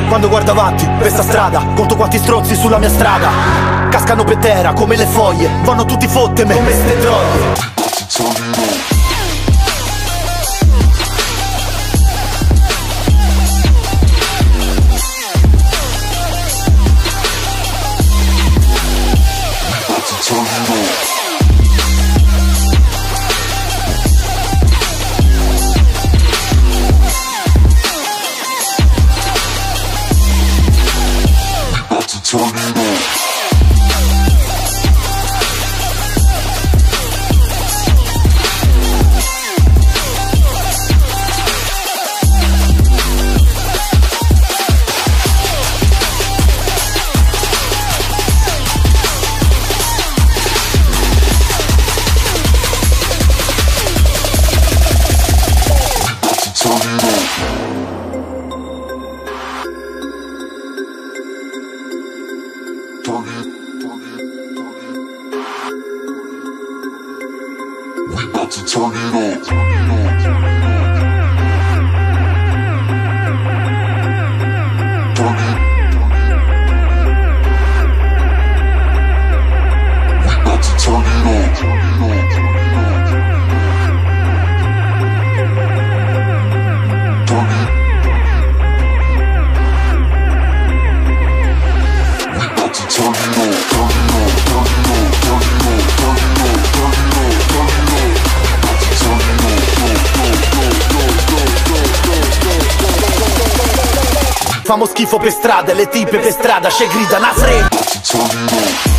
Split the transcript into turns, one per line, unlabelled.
Quando guardo avanti, per sta strada, conto quanti stronzi sulla mia strada. Cascano per terra come le foglie, vanno tutti fotteme come ste droghe. Famo schifo per strada, le tipe per strada, c'è grida una frega.